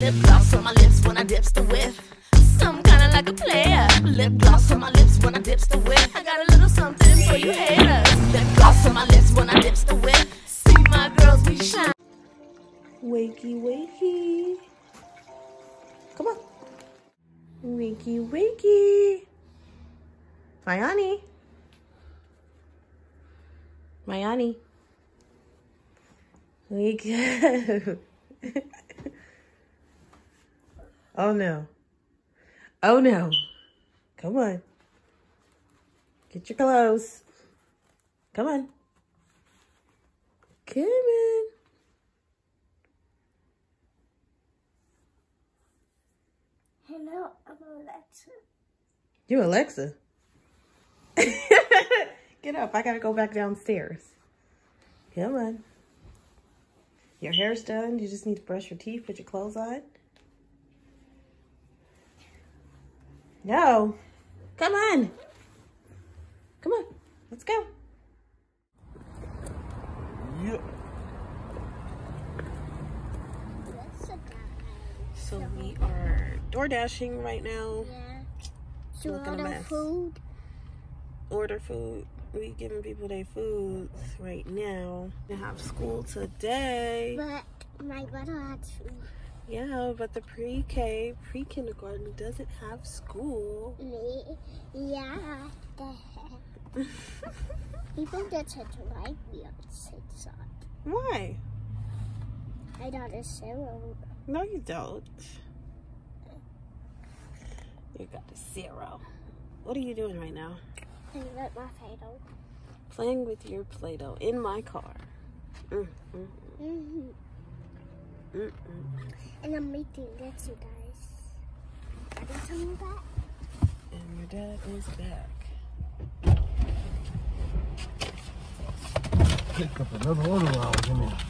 Lip gloss on my lips when I dips the whip. Some kinda like a player. Lip gloss on my lips when I dips the whip. I got a little something for you haters. Lip gloss on my lips when I dips the whip. See my girls, we shine. Wakey, wakey. Come on. Wakey, wakey. Mayani. Mayani. Wake up. Oh no. Oh no. Come on. Get your clothes. Come on. Come on. Hello, I'm Alexa. You Alexa? Get up. I gotta go back downstairs. Come on. Your hair's done. You just need to brush your teeth, put your clothes on. No. Come on. Come on. Let's go. Yep. So we are door dashing right now. Yeah. So Looking a mess. food. Order food. We giving people their foods right now. They have school today. But my brother had food. Yeah, but the pre-K, pre-kindergarten doesn't have school. Me? Yeah. The heck? People get to drive me on TikTok. Why? I got a 0. No, you don't. You got a 0. What are you doing right now? Playing with my Play-Doh. Playing with your Play-Doh in my car. And I'm making this, you guys. Daddy told me that. And your dad is back. Picked up another order while I was in there.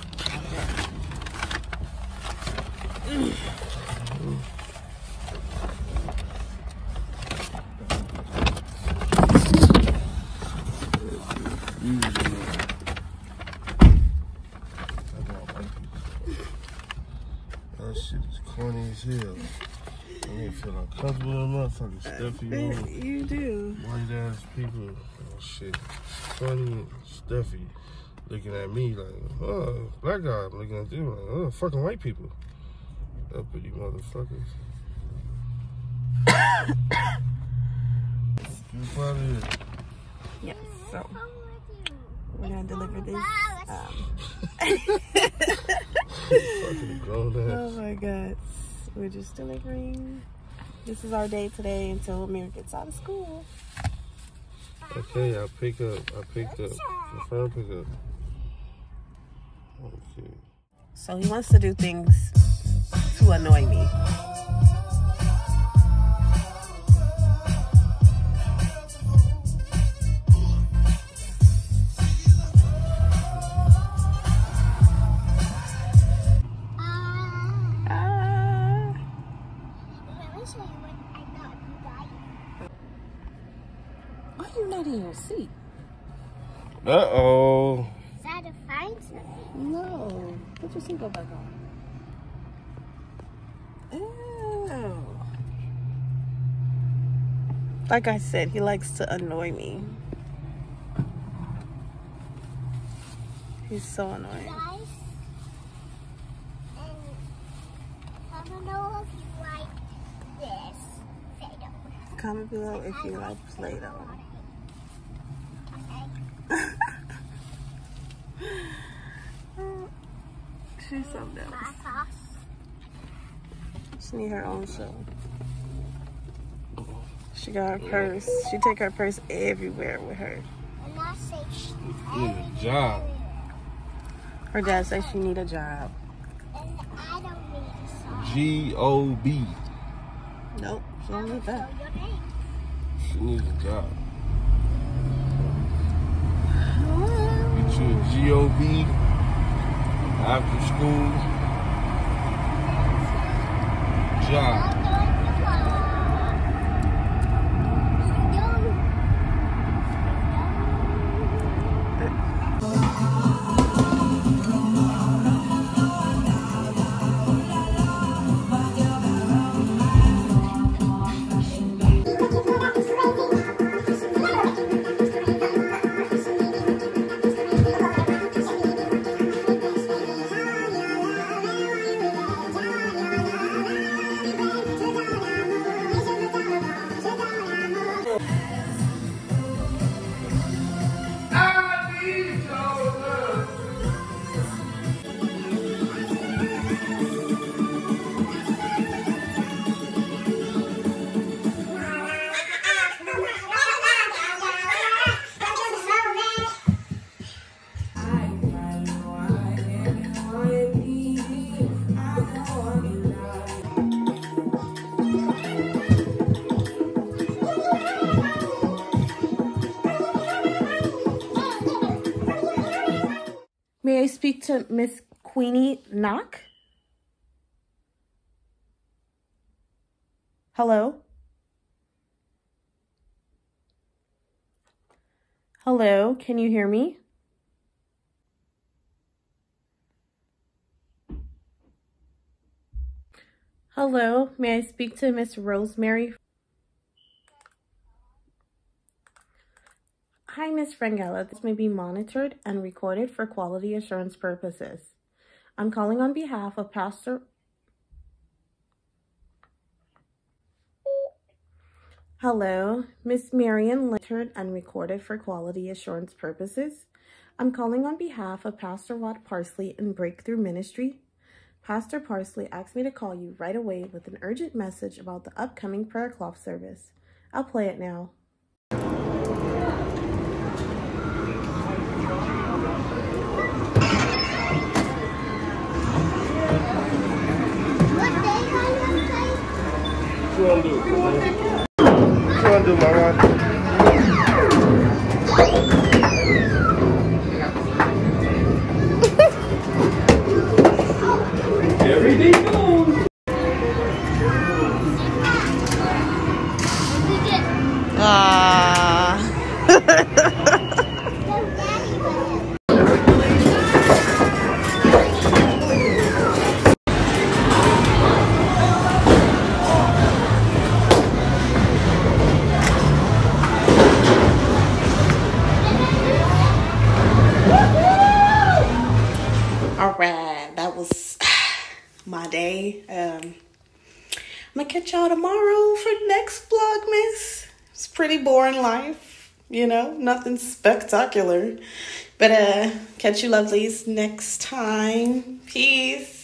That shit is corny as hell. I mean, feel uncomfortable in motherfucking stuff You do. White ass people. Oh shit. Funny, stuffy. Looking at me like, oh, black guy. I'm looking at you like, oh, fucking white people. Uppity motherfuckers. You probably is. Yes, so we're gonna deliver this. Fucking grown ass. Oh my god. We're just delivering. This is our day today until Amir gets out of school. Okay, I picked up. Confirm pickup. Okay. So he wants to do things to annoy me. Why are you not in your seat? Uh-oh. Is that a fine something? No. Put your seatbelt back on. Ew. Like I said, he likes to annoy me. He's so annoying. Guys, and I don't know if you like this Play-Doh. Comment below if you like Play-Doh. She's something else. My sauce. She need her own show. She got her purse. She take her purse everywhere with her. And I say You need a job. Her dad says she need a job. And I don't need a sauce. G-O-B. Nope, she don't need that. So your name. She needs a job. Get you a G-O-B after school job. speak to Miss Queenie Knock? Hello? Hello, can you hear me? Hello, may I speak to Miss Rosemary? Hi, Miss Frangella. This may be monitored and recorded for quality assurance purposes. I'm calling on behalf of Pastor... Hello, Miss Marian, monitored and recorded for quality assurance purposes. I'm calling on behalf of Pastor Watt Parsley in Breakthrough Ministry. Pastor Parsley asked me to call you right away with an urgent message about the upcoming prayer cloth service. I'll play it now. What you want to do? What you want to do, Mama? Everything goes. Alright, that was my day. I'm gonna catch y'all tomorrow for next Vlogmas. It's pretty boring life, you know, nothing spectacular. But catch you lovelies next time. Peace.